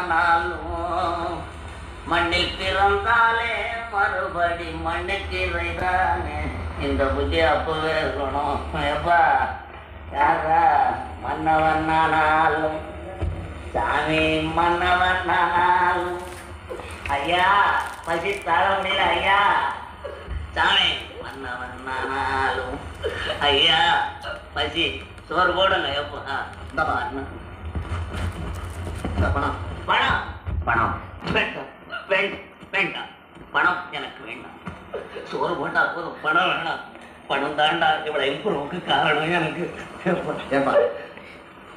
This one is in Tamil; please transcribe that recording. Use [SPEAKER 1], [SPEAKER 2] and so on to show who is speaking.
[SPEAKER 1] ஆனாலும் மண்ணில் பிறந்தாலே மறுபடி மண்ணுக்கு இறைதானே. இந்த புத்தி அப்பவே இருக்கணும். எப்பா யாரா மன்னவன் ஆனாலும் சாமி மன்னவன் ஆனாலும் ஐயா பசி தாழ முடியல ஐயா. சாமி மன்னவன் ஆனாலும் ஐயா பசி சோறு போடுங்க. எப்பா பணம் பணம் பணம் வேண்டாம் வேண்டாம் பணம் எனக்கு வேண்டாம். சோறு போட்டா போதும், பணம் வேணாம். பணம் தாண்டா இவ்வளவு இம்ப்ரூவுக்கு காரணம் எனக்கு.